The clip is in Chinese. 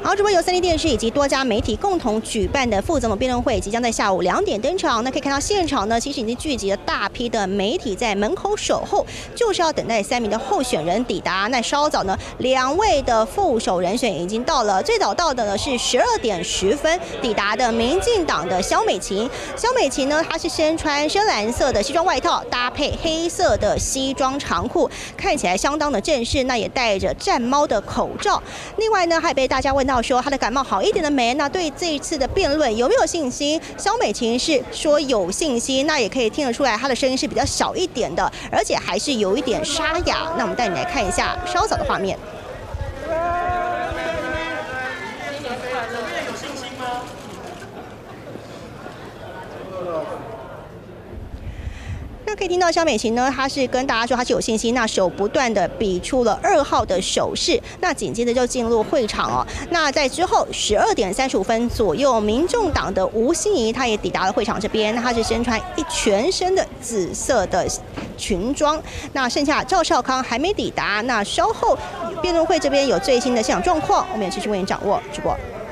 好，主播由3立电视以及多家媒体共同举办的副总统辩论会即将在下午2点登场。那可以看到现场呢，其实已经聚集了大批的媒体在门口守候，就是要等待3名的候选人抵达。那稍早呢，2位的副手人选已经到了，最早到的呢是12点10分抵达的民进党的萧美琴。萧美琴呢，她是身穿深蓝色的西装外套，搭配黑色的西装长裤，看起来相当的正式。那也戴着战猫的口罩。另外呢，还被大家问到说她的感冒好一点了没？那对这一次的辩论有没有信心？萧美琴是说有信心，那也可以听得出来她的声音是比较小一点的，而且还是有一点沙哑。那我们带你来看一下稍早的画面。那可以听到萧美琴呢，她是跟大家说她是有信心，那手不断的比出了2号的手势，那紧接着就进入会场哦。那在之后12点35分左右，民众党的吴欣怡她也抵达了会场这边，她是身穿全身的紫色的裙装。那剩下赵少康还没抵达，那稍后辩论会这边有最新的现场状况，我们也继续为您掌握直播。